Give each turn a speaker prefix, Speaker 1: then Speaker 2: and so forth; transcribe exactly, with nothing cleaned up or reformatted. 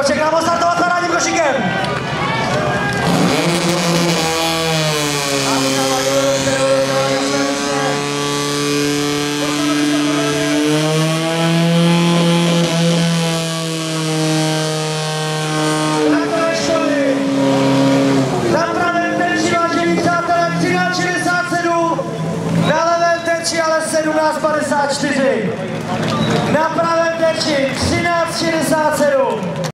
Speaker 1: Čekám ho startovat parádním košíkem. Na pravém terči, vážení přátelé, třináct šedesát sedm, na levém terči ale sedmnáct padesát čtyři. Na pravém terči třináct šedesát sedm.